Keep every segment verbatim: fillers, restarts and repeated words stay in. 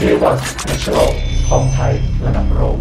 อวันมิชโลของไทยระดับโลก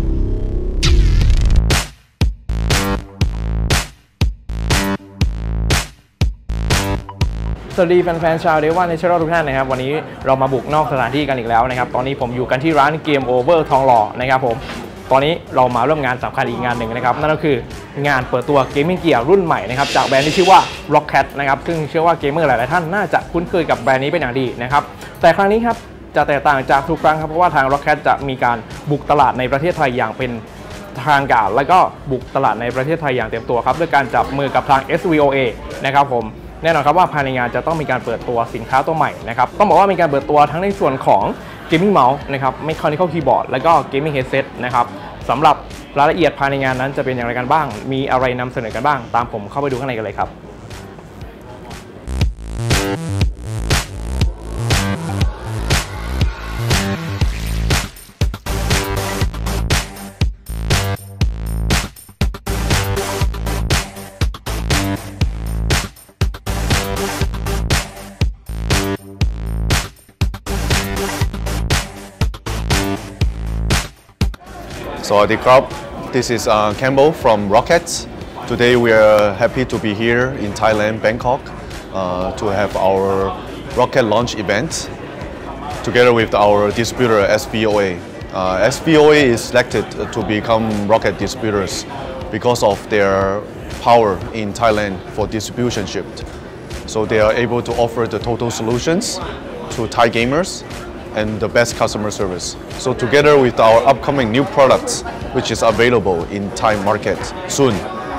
สวัสดีแฟนๆชาวเดว่าในเชอร์ทุกท่านนะครับวันนี้เรามาบุกนอกสถานที่กันอีกแล้วนะครับตอนนี้ผมอยู่กันที่ร้านเกมโอเวอร์ทองหล่อนะครับผมตอนนี้เรามาร่วมงานสำคัญอีกงานหนึ่งนะครับนั่นก็คืองานเปิดตัวเกมมิ่งเกียร์รุ่นใหม่นะครับจากแบรนด์ที่ชื่อว่า Roccat นะครับซึ่งเชื่อว่าเกมเมอร์หลายๆท่านน่าจะคุ้นเคยกับแบรนด์นี้เป็นอย่างดีนะครับแต่ครั้งนี้ครับจะแตกต่างจากทุกครั้งครับเพราะว่าทาง Roccat จะมีการบุกตลาดในประเทศไทยอย่างเป็นทางการและก็บุกตลาดในประเทศไทยอย่างเต็มตัวครับด้วยการจับมือกับทาง เอส วี โอ เอ นะครับผมแน่นอนครับว่าภายในงานจะต้องมีการเปิดตัวสินค้าตัวใหม่นะครับต้องบอกว่ามีการเปิดตัวทั้งในส่วนของ Gaming Mouse นะครับ Mechanical Keyboard และก็ Gaming Headset นะครับสำหรับรายละเอียดภายในงานนั้นจะเป็นอย่างไรกันบ้างมีอะไรนำเสนอกันบ้างตามผมเข้าไปดูข้างในกันเลยครับ Sawadee krap, this is uh, Campbell from Roccat. Today we are happy to be here in Thailand, Bangkok, uh, to have our Roccat launch event together with our distributor S V O A. Uh, S V O A is selected to become Roccat distributors because of their power in Thailand for distribution shipped. So they are able to offer the total solutions to Thai gamers and the best customer service. So together with our upcoming new products, which is available in Thai market soon.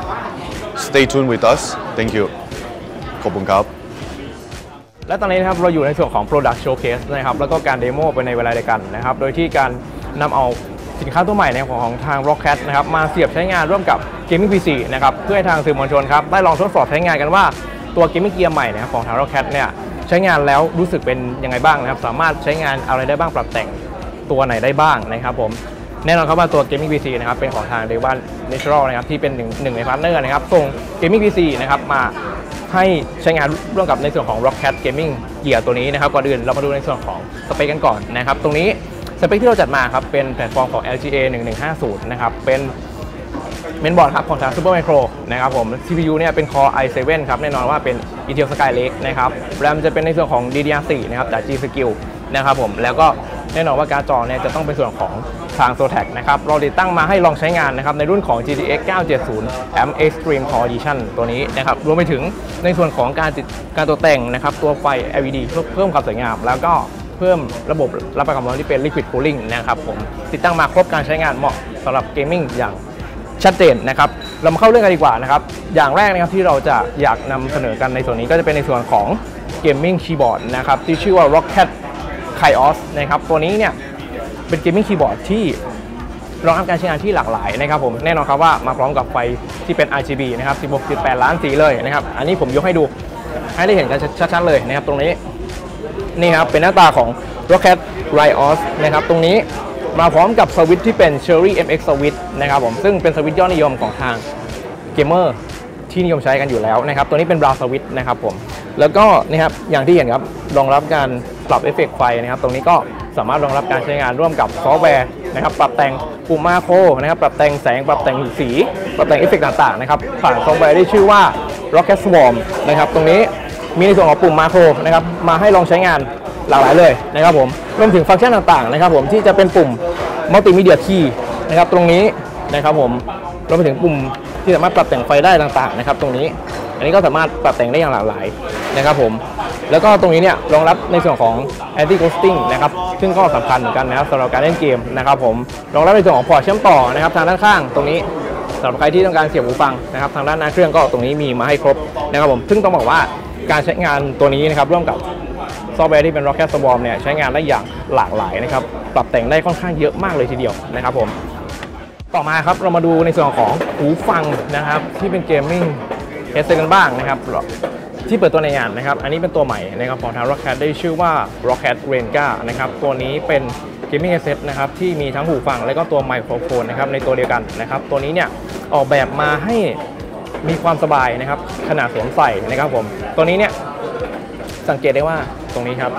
Stay tuned with us. Thank you. ขอบคุณครับและตอนนี้นะครับเราอยู่ในส่วนของ Product Showcase นะครับแล้วก็การเดโมไปในเวลาเดียวกันนะครับโดยที่การนำเอาสินค้าตัวใหม่ในของทาง Roccat นะครับมาเสียบใช้งานร่วมกับ Gaming พี ซี นะครับเพื่อให้ทางสื่อมวลชนครับได้ลองทดสอบใช้งานกันว่าตัว Gaming Gear ใหม่นะครับของทาง Roccat เนี่ยใช้งานแล้วรู้สึกเป็นยังไงบ้างนะครับสามารถใช้งานอะไรได้บ้างปรับแต่งตัวไหนได้บ้างนะครับผมแน่นอนครับว่าตัว Gaming พี ซี นะครับเป็นของทาง Dewan Natural นะครับที่เป็นหนึ่งหนึ่งในพาร์ทเนอร์นะครับส่ง Gaming พี ซี นะครับมาให้ใช้งานร่วมกับในส่วนของ Roccat Gaming Gear ตัวนี้นะครับก่อนอื่นเรามาดูในส่วนของสเปคกันก่อนนะครับตรงนี้สเปคที่เราจัดมาครับเป็นแพลตฟอร์มของ แอล จี เอ หนึ่งหนึ่งห้าศูนย์นะครับเป็นเมนบอร์ดครับของทาง Supermicro นะครับผม ซี พี ยู เนี่ยเป็น Core ไอ เซเว่น ครับแน่นอนว่าเป็น Intel Skylake นะครับ RAM จะเป็นในส่วนของ ดี ดี อาร์ โฟร์ นะครับจาก G-Skill นะครับผมแล้วก็แน่นอนว่าการ์ดจอเนี่ยจะต้องเป็นส่วนของทาง Zotac นะครับเราติดตั้งมาให้ลองใช้งานนะครับในรุ่นของ จี ที เอ็กซ์ เก้าเจ็ดศูนย์ แอม Extreme Core Edition ตัวนี้นะครับรวมไปถึงในส่วนของการติดการตกแต่งนะครับตัวไฟ แอล อี ดี เพิ่มความสวยงามแล้วก็เพิ่มระบบรับประกันความร้อนที่เป็น Liquid Cooling นะครับผมติดตั้งมาครบการใช้งานเหมาะสำหรับเกมมิ่งอย่างชัดเจนนะครับเรามาเข้าเรื่องกันดีกว่านะครับอย่างแรกนะครับที่เราจะอยากนำเสนอกันในส่วนนี้ก็จะเป็นในส่วนของ Gaming Keyboard นะครับที่ชื่อว่า Roccat Kaios นะครับตัวนี้เนี่ยเป็น Gaming Keyboard ที่รองรับการใช้งานที่หลากหลายนะครับผมแน่นอนครับว่ามาพร้อมกับไฟที่เป็น อาร์ จี บี นะครับ สิบหกจุดแปด ล้านสีเลยนะครับอันนี้ผมยกให้ดูให้ได้เห็นกันชัดๆเลยนะครับตรงนี้นี่ครับเป็นหน้าตาของ Roccat Kaios นะครับตรงนี้มาพร้อมกับสวิตช์ที่เป็น Cherry เอ็ม เอ็กซ์ สวิตช์นะครับผมซึ่งเป็นสวิตช์ยอดนิยมของทางเกมเมอร์ที่นิยมใช้กันอยู่แล้วนะครับตัวนี้เป็นบราวน์สวิตช์นะครับผมแล้วก็นะครับอย่างที่เห็นครับรองรับการปรับเอฟเฟกต์ไฟนะครับตรงนี้ก็สามารถรองรับการใช้งานร่วมกับซอฟต์แวร์นะครับปรับแต่งปุ่มมาโครนะครับปรับแต่งแสงปรับแต่งสีปรับแต่งเอฟเฟกต์ต่างๆนะครับผ่านซอฟต์แวร์ที่ชื่อว่า Roccat Swarm นะครับตรงนี้มีในส่วนของปุ่มมาโครนะครับมาให้ลองใช้งานหลากหลายเลยนะครับผมรวมถึงฟังก์ชันต่างๆนะครับผมที่จะเป็นปุ่มมัลติมีเดียคีย์นะครับตรงนี้นะครับผมรวมไปถึงปุ่มที่สามารถปรับแต่งไฟได้ต่างๆนะครับตรงนี้อันนี้ก็สามารถปรับแต่งได้อย่างหลากหลายนะครับผมแล้วก็ตรงนี้เนี่ยรองรับในส่วนของ Anti Ghosting นะครับซึ่งก็สำคัญเหมือนกันนะครับสำหรับการเล่นเกมนะครับผมรองรับในส่วนของพอร์ตเชื่อมต่อนะครับทางด้านข้างตรงนี้สำหรับใครที่ต้องการเสียบหูฟังนะครับทางด้านหน้าเครื่องก็ตรงนี้มีมาให้ครบนะครับผมซึ่งต้องบอกว่าการใช้งานตัวนี้นะครับร่วมกับซอฟต์แวร์ที่เป็น Roccat Swarm เนี่ยใช้งานได้อย่างหลากหลายนะครับปรับแต่งได้ค่อนข้างเยอะมากเลยทีเดียวนะครับผมต่อมาครับเรามาดูในส่วนของหูฟังนะครับที่เป็นเกมมิ่งเฮดเซ็ตกันบ้างนะครับที่เปิดตัวในงานนะครับอันนี้เป็นตัวใหม่นะครับของทาง Roccat ได้ชื่อว่า Roccat Renga นะครับตัวนี้เป็นเกมมิ่งเฮดเซ็ตนะครับที่มีทั้งหูฟังและก็ตัวไมโครโฟนนะครับในตัวเดียวกันนะครับตัวนี้เนี่ยออกแบบมาให้มีความสบายนะครับขนาดสวมใส่นะครับผมตัวนี้เนี่ยสังเกตได้ว่าตรงนี้ครับ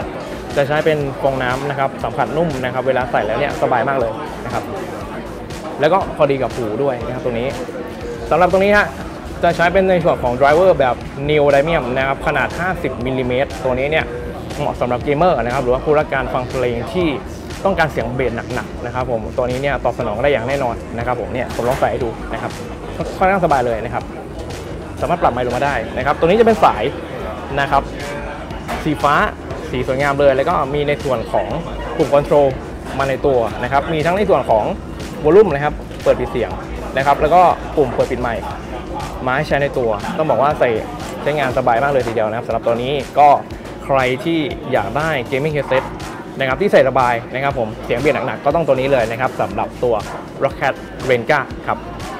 จะใช้เป็นฟองน้ำนะครับสัมผัสนุ่มนะครับเวลาใส่แล้วเนี่ยสบายมากเลยนะครับแล้วก็พอดีกับหูด้วยนะครับตรงนี้สำหรับตรงนี้ฮะจะใช้เป็นในส่วนของไดรเวอร์แบบ Neo Dimium นะครับขนาดห้าสิบมิลลิเมตรตัวนี้เนี่ยเหมาะสำหรับเกมเมอร์นะครับหรือว่าผู้รักการฟังเพลงที่ต้องการเสียงเบสหนักๆนะครับผมตัวนี้เนี่ยตอบสนองได้อย่างแน่นอนนะครับผมเนี่ยผมลองใส่ให้ดูนะครับค่อนข้างสบายเลยนะครับสามารถปรับไมค์ลงมาได้นะครับตัวนี้จะเป็นสายนะครับสีฟ้าสีสวยงามเลยแล้วก็มีในส่วนของปุ่มคอนโทรลมาในตัวนะครับมีทั้งในส่วนของวอลลุ่มนะครับเปิดปิดเสียงนะครับแล้วก็ปุ่มเปิดปิดไมค์มาให้ใช้ในตัวต้องบอกว่าใส่ใช้งานสบายมากเลยทีเดียวนะครับสำหรับตัวนี้ก็ใครที่อยากได้เกมมิ่งเฮดเซ็ตนะครับที่ใส่สบายนะครับผมเสียงเบสหนักๆก็ต้องตัวนี้เลยนะครับสำหรับตัว Roccat Renga ครับ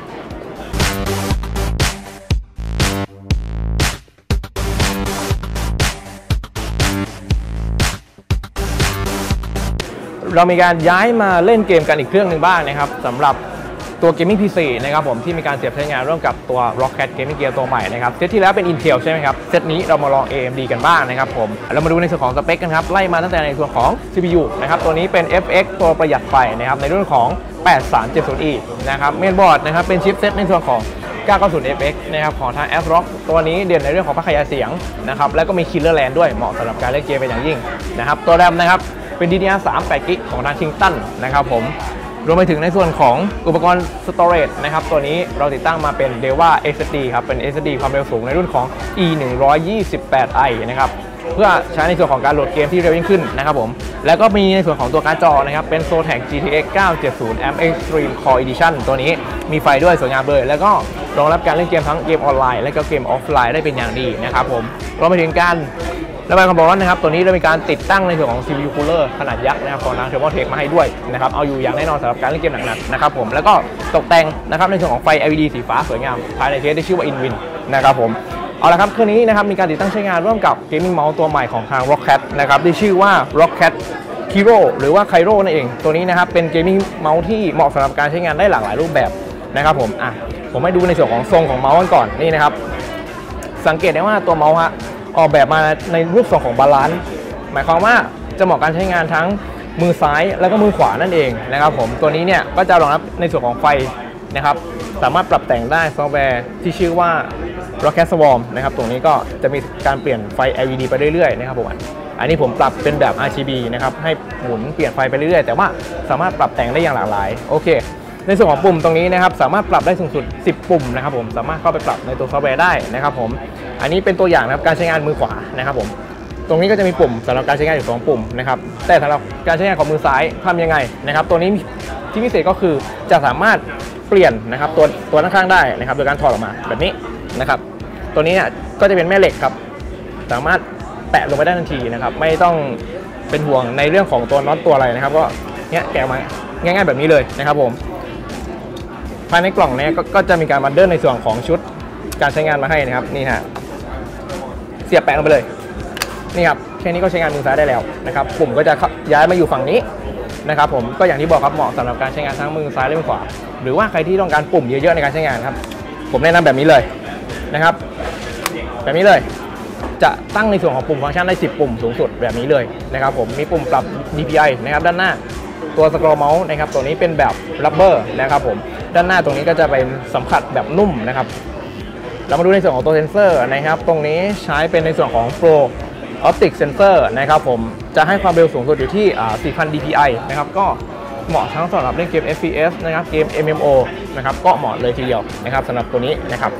เรามีการย้ายมาเล่นเกมกันอีกเครื่องหนึ่งบ้างนะครับสำหรับตัว Gaming พี ซี นะครับผมที่มีการเสียบใช้งานร่วมกับตัว Roccat Gaming Gear ตัวใหม่นะครับเซตที่แล้วเป็น Intel ใช่ไหมครับเซตนี้เรามาลอง เอ เอ็ม ดี กันบ้างนะครับผมเรามาดูในส่วนของสเปคกันครับไล่มาตั้งแต่ในส่วนของ ซี พี ยู นะครับตัวนี้เป็น เอฟ เอ็กซ์ ตัวประหยัดไฟนะครับในรุ่นของ แปดสามเจ็ดศูนย์ อี นะครับเมนบอร์ดนะครับเป็นชิปเซตในส่วนของ เก้าเก้าศูนย์ เอฟ เอ็กซ์ นะครับของทาง ASRock ตัวนี้เด่นในเรื่องของภาคขยายเสียงนะครับแล้วก็มี Killer Land ด้วยเหมาะสำหรับการเล่นเกมเป็นอย่างยิ่งนะครับตัวแรมนะครับเป็น ดี ดี อาร์ สาม แปด กิกของทาง Kingston นะครับผมรวมไปถึงในส่วนของอุปกรณ์ Storage นะครับตัวนี้เราติดตั้งมาเป็น Deva เอส เอส ดี ครับเป็น เอส เอส ดี ความเร็วสูงในรุ่นของ อี หนึ่งร้อยยี่สิบแปดไอ นะครับเพื่อใช้ในส่วนของการโหลดเกมที่เร็วยิ่งขึ้นนะครับผมแล้วก็มีในส่วนของตัวการ์ดจอนะครับเป็น Zotac จี ที เอ็กซ์ เก้าเจ็ดศูนย์ Amp Extreme Core Edition ตัวนี้มีไฟด้วยสวยงามเลยแล้วก็รองรับการเล่นเกมทั้งเกมออนไลน์และก็เกมออฟไลน์ได้เป็นอย่างดีนะครับผมรวมไปถึงการระบายความร้อนนะครับตัวนี้เรามีการติดตั้งในส่วนของ ซี พี ยู Cooler ขนาดยักษ์นะครับของทาง Thermaltake มาให้ด้วยนะครับเอาอยู่อย่างแน่นอนสำหรับการเล่นเกมหนักๆนะครับผมแล้วก็ตกแต่งนะครับในส่วนของไฟ แอล อี ดี สีฟ้าสวยงามภายในเคสที่ชื่อว่า InWin นะครับผมเอาละครับเครื่องนี้นะครับมีการติดตั้งใช้งานร่วมกับ Gaming Mouse ตัวใหม่ของทาง Roccat นะครับที่ชื่อว่า Roccat Hero หรือว่า Cairo นั่นเองตัวนี้นะครับเป็น Gaming Mouse ที่เหมาะสำหรับการใช้งานได้หลากหลายรูปแบบนะครับผมอ่ะผมให้ดูในส่วนของทรงของเมาส์กันก่อนนี่นะครับสังเกตได้ว่าตัวเมาส์ฮะออกแบบมาในรูปทรงของบาลานซ์หมายความว่าจะเหมาะการใช้งานทั้งมือซ้ายแล้วก็มือขวานั่นเองนะครับผมตัวนี้เนี่ยก็จะรองรับในส่วนของไฟนะครับสามารถปรับแต่งได้ซอฟต์แวร์ที่ชื่อว่า Roccat Swarm นะครับตรงนี้ก็จะมีการเปลี่ยนไฟ แอล อี ดี ไปเรื่อยๆนะครับผมอันนี้ผมปรับเป็นแบบ อาร์ จี บี นะครับให้หมุนเปลี่ยนไฟไปเรื่อยๆแต่ว่าสามารถปรับแต่งได้อย่างหลากหลายโอเคในส่วนของปุ่มตรงนี้นะครับสามารถปรับได้สูงสุดสิบปุ่มนะครับผมสามารถเข้าไปปรับในตัวซอฟต์แวร์ได้นะครับผมอันนี้เป็นตัวอย่างนะครับการใช้งานมือขวานะครับผมตรงนี้ก็จะมีปุ่มสำหรับการใช้งานอยู่สองปุ่มนะครับแต่สำหรับการใช้งานของมือซ้ายทำยังไงนะครับตัวนี้ที่พิเศษก็คือจะสามารถเปลี่ยนนะครับตัวตัวข้างๆได้นะครับโดยการถอดออกมาแบบนี้นะครับตัวนี้เนี่ยก็จะเป็นแม่เหล็กครับสามารถแตะลงไปได้ทันทีนะครับไม่ต้องเป็นห่วงในเรื่องของตัวน็อตตัวอะไรนะครับก็เนี้ยแกะมาง่ายๆแบบนี้เลยนะครับผมภายในกล่องนี้ก็จะมีการบันเดิลในส่วนของชุดการใช้งานมาให้นะครับนี่ฮะเสียบแปะลงไปเลยนี่ครับแค่นี้ก็ใช้งานมือซ้ายได้แล้วนะครับปุ่มก็จะย้ายมาอยู่ฝั่งนี้นะครับผมก็อย่างที่บอกครับเหมาะสำหรับการใช้งานทั้งมือซ้ายและมือขวาหรือว่าใครที่ต้องการปุ่มเยอะๆในการใช้งานครับผมแนะนำแบบนี้เลยนะครับแบบนี้เลยจะตั้งในส่วนของปุ่มฟังก์ชันได้สิบปุ่มสูงสุดแบบนี้เลยนะครับผมมีปุ่มปรับ ดี พี ไอ นะครับด้านหน้าตัวสครอลเมาส์นะครับตัวนี้เป็นแบบรับเบอร์นะครับผมด้านหน้าตรงนี้ก็จะเป็นสัมผัสแบบนุ่มนะครับเรามาดูในส่วนของตัวเซนเซอร์นะครับตรงนี้ใช้เป็นในส่วนของ Pro Optic Sensor นะครับผมจะให้ความเร็วสูงสุดอยู่ที่ สี่พัน ดี พี ไอ นะครับก็เหมาะทั้งสำหรับเล่นเกม เอฟ พี เอส นะครับเกม เอ็ม เอ็ม โอ นะครับก็เหมาะเลยทีเดียวนะครับสำหรับตัวนี้นะครับ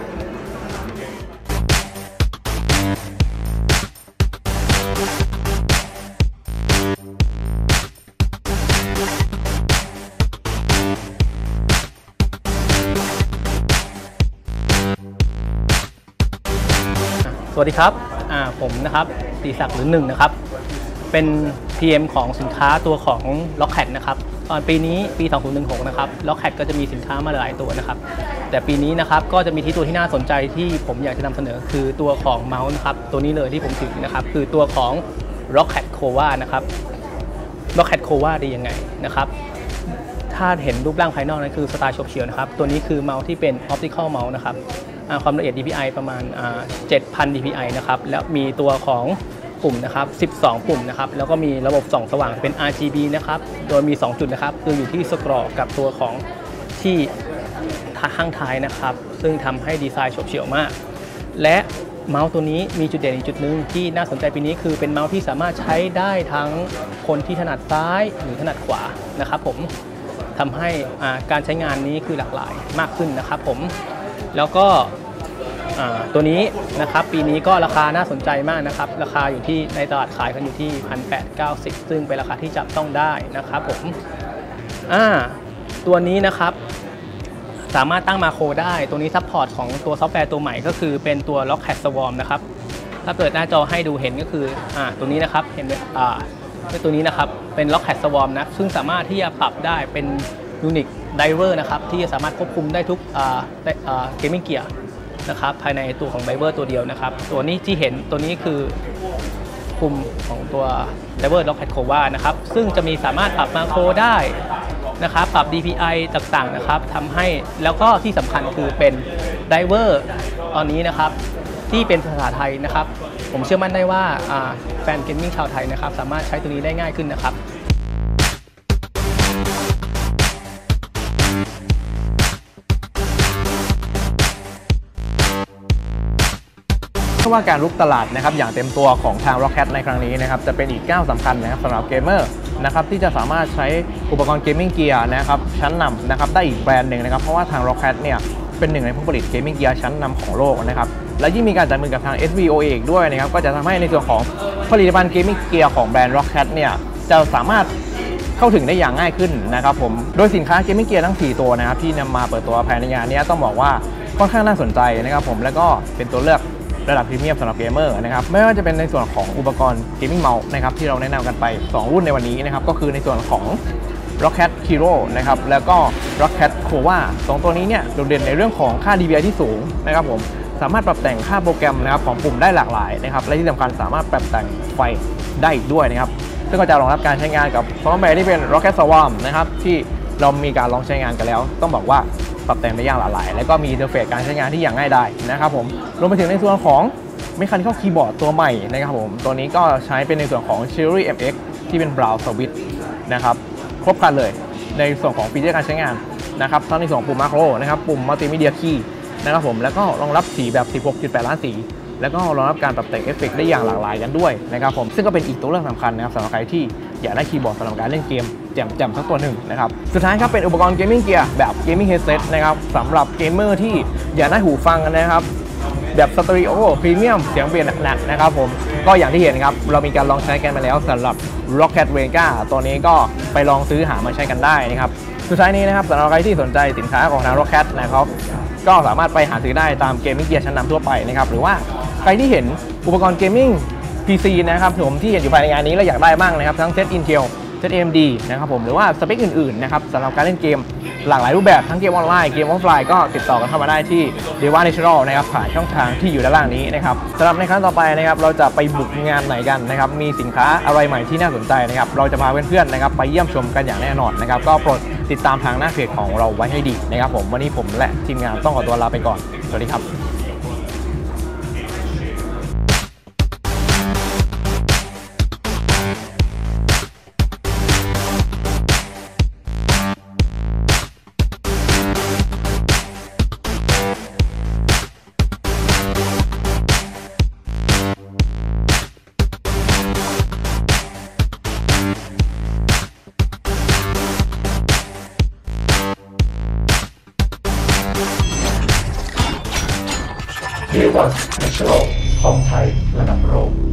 สวัสดีครับผมนะครับตีศักดิ์หรือหนึ่งนะครับเป็น พี เอ็ม ของสินค้าตัวของ Roccat นะครับตอนปีนี้ปีสองพันสิบหกนะครับ Roccat ก็จะมีสินค้ามาหลายตัวนะครับแต่ปีนี้นะครับก็จะมีที่ตัวที่น่าสนใจที่ผมอยากจะนำเสนอคือตัวของเมาส์นะครับตัวนี้เลยที่ผมถือนะครับคือตัวของ Roccat Kova นะครับ Roccat Kova ดียังไงนะครับถ้าเห็นรูปร่างภายนอกนั้นคือสไตล์ฉบเฉี่ยวนะครับตัวนี้คือเมาส์ที่เป็น Optical Mouse นะครับความละเอียด ดี พี ไอ ประมาณ เจ็ดพัน ดี พี ไอ นะครับแล้วมีตัวของปุ่มนะครับสิบสองปุ่มนะครับแล้วก็มีระบบส่องสว่างเป็น อาร์ จี บี นะครับโดยมีสองจุดนะครับคืออยู่ที่สกรอกับตัวของที่ข้างท้ายนะครับซึ่งทำให้ดีไซน์โฉบเฉี่ยวมากและเมาส์ตัวนี้มีจุดเด่นอีกจุดหนึ่งที่น่าสนใจปีนี้คือเป็นเมาส์ที่สามารถใช้ได้ทั้งคนที่ถนัดซ้ายหรือถนัดขวานะครับผมทำให้การใช้งานนี้คือหลากหลายมากขึ้นนะครับผมแล้วก็ตัวนี้นะครับปีนี้ก็ราคาน่าสนใจมากนะครับราคาอยู่ที่ในตลาดขายกันอยู่ที่ หนึ่งพันแปดร้อยเก้าสิบ ซึ่งเป็นราคาที่จับต้องได้นะครับผมอ่าตัวนี้นะครับสามารถตั้งมาโครได้ตัวนี้ซัพพอร์ตของตัวซอฟต์แวร์ตัวใหม่ก็คือเป็นตัว Lockheed Swarm นะครับถ้าเปิดหน้าจอให้ดูเห็นก็คืออ่าตัวนี้นะครับเห็นไหมอ่าตัวนี้นะครับเป็น Lockheed Swarm นะซึ่งสามารถที่จะปรับได้เป็น Unix Driver นะครับที่จะสามารถควบคุมได้ทุกอ่าอ่า Gaming Gear นะครับภายในตัวของ Driver ตัวเดียวนะครับตัวนี้ที่เห็นตัวนี้คือคุมของตัว Driver Lockheed Cova นะครับซึ่งจะมีสามารถปรับมาโครได้นะครับปรับ ดี พี ไอ ต่างๆนะครับทำให้แล้วก็ที่สำคัญคือเป็นไดเวอร์ตอนนี้นะครับที่เป็นภาษาไทยนะครับผมเชื่อมั่นได้ว่าแฟนเกมมิ่งชาวไทยนะครับสามารถใช้ตัวนี้ได้ง่ายขึ้นนะครับเพราะว่าการลุกตลาดนะครับอย่างเต็มตัวของทาง Roccat ในครั้งนี้นะครับจะเป็นอีกก้าวสำคัญนะครับสำหรับเกมเมอร์นะครับที่จะสามารถใช้อุปกรณ์เกมมิ่งเกียร์นะครับชั้นนำนะครับได้อีกแบรนด์หนึ่งนะครับเพราะว่าทาง Roccat เนี่ยเป็นหนึ่งในผู้ผลิตเกมมิ่งเกียร์ชั้นนำของโลกนะครับและยิ่งมีการจับมือกับทาง เอส วี โอ เอ อีกด้วยนะครับก็จะทำให้ในส่วนของผลิตภัณฑ์เกมมิ่งเกียร์ของแบรนด์ Roccat เนี่ยจะสามารถเข้าถึงได้อย่างง่ายขึ้นนะครับผมโดยสินค้าเกมมิ่งเกียร์ทั้งสี่ตัวนะครับที่นำมาเปิดตัวภายในงานนี้ต้องบอกว่าค่อนข้างน่าสนใจนะครับผมแล้วก็เป็นตัวเลือกระดับพรีเมียมสำหรับเกมเมอร์นะครับไม่ว่าจะเป็นในส่วนของอุปกรณ์เกมมิ่งเมาส์นะครับที่เราแนะนำกันไปสองรุ่นในวันนี้นะครับก็คือในส่วนของ Roccat Hero นะครับแล้วก็ Roccat Cova สองตัวนี้เนี่ยโดดเด่นในเรื่องของค่า ดี พี ไอ ที่สูงนะครับผมสามารถปรับแต่งค่าโปรแกรมนะครับของปุ่มได้หลากหลายนะครับและที่สำคัญสามารถปรับแต่งไฟได้อีกด้วยนะครับซึ่งก็จะรองรับการใช้งานกับซอฟต์แวร์ที่เป็น Rocket Swarm นะครับที่เรามีการลองใช้งานกันแล้วต้องบอกว่าปรับแต่งได้อย่างหลากหลายและก็มีอินเทอร์เฟซการใช้งานที่อย่างง่ายดายนะครับผมรวมไปถึงในส่วนของMechanical Keyboard ตัวใหม่นะครับผมตัวนี้ก็ใช้เป็นในส่วนของ Cherry เอ็ม เอ็กซ์ ที่เป็น Brown Switch นะครับครบครันเลยในส่วนของฟีเจอร์การใช้งานนะครับทั้งในส่วนของปุ่ม Macro นะครับปุ่ม Multimedia Key นะครับผมแล้วก็รองรับสีแบบ สิบหกจุดแปด ล้านสีแล้วก็รองรับการปรับแต่งเอฟเฟกต์ได้อย่างหลากหลายกันด้วยนะครับผมซึ่งก็เป็นอีกตัวเลือกสำคัญนะครับสำหรับใครที่อยากได้คีย์บอร์ดสำหรับการเล่นเกมแจ่มๆสักตัวหนึ่งนะครับสุดท้ายครับเป็นอุปกรณ์เกมมิ่งเกียร์แบบเกมมิ่งเฮดเซตนะครับสำหรับเกมเมอร์ที่อยากได้หูฟังนะครับแบบสเตอริโอพรีเมียมเสียงเปลี่ยนหนักๆนะครับผมก็อย่างที่เห็นครับเรามีการลองใช้กันมาแล้วสำหรับ Roccat Vega ตัวนี้ก็ไปลองซื้อหามาใช้กันได้นะครับสุดท้ายนี้นะครับสำหรับใครที่สนใจสินค้าของทาง Roccat นะครับก็สามารถไปหาซื้อได้ตามเกมมิ่งเกียร์ชั้นนำทั่วไปนะครับหรือว่าใครที่เห็นอุปกรณ์เกมมิ่ง พี ซี นะครับผมที่เห็นอยู่ภายในงานนี้แล้วอยากได้บ้างนะครับทั้งเซต Intel เซต เอ เอ็ม ดี นะครับผมหรือว่าสเปคอื่นๆนะครับสำหรับการเล่นเกมหลากหลายรูปแบบทั้งเกมออนไลน์เกมออฟไลน์ก็ติดต่อกันเข้ามาได้ที่ Deva Natural นะครับผ่านช่องทางที่อยู่ด้านล่างนี้นะครับสำหรับในครั้งต่อไปนะครับเราจะไปบุกงานไหนกันนะครับมีสินค้าอะไรใหม่ที่น่าสนใจนะครับเราจะพาเพื่อนๆนะครับไปเยี่ยมชมกันอย่างแน่นอนนะครับก็โปรดติดตามทางหน้าเพจของเราไว้ให้ดีนะครับผมวันนี้ผมและทีมงานต้องขอตัวลาไปก่อนสวัสดีครับเดวัส Natural ของไทยระดับโลก